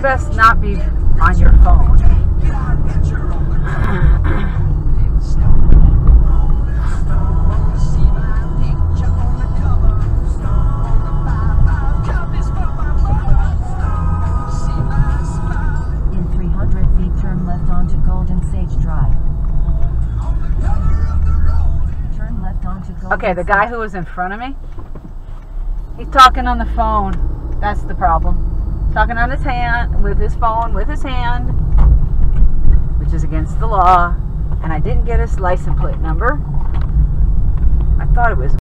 best not be on your phone. In 300 feet, turn left onto Golden Sage Drive. Turn left onto Golden Okay, the guy who was in front of me, he's talking on the phone. That's the problem. Talking on his hand, with his phone, with his hand, which is against the law. And I didn't get his license plate number. I thought it was